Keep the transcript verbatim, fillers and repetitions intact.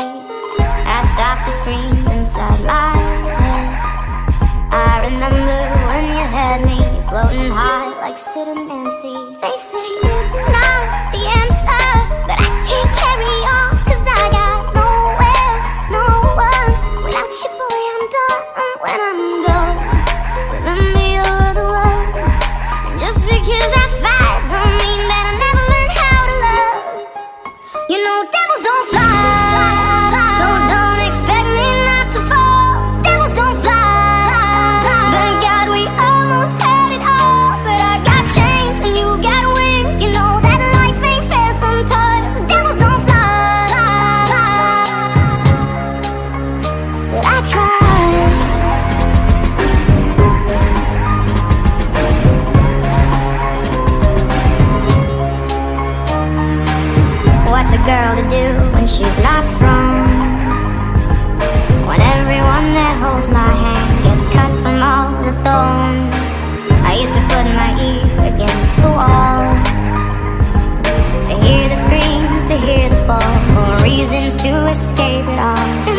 I stopped the scream inside my head. I remember when you had me floating high like Sid and Nancy. They say it's not the answer, but I can't carry on, cause I got nowhere, no one. Without you, boy, I'm done when I'm gone. Remember you're the one. And just because I fight don't mean that I never learned how to love. You know devils don't fly, so don't expect me not to fall. Devils don't fly, thank God we almost had it all. But I got chains and you got wings. You know that life ain't fair sometimes. Devils don't fly, but I tried. What's a girl to do when she's not strong? When everyone that holds my hand gets cut from all the thorns. I used to put my ear against the wall to hear the screams, to hear the fall, more reasons to escape it all.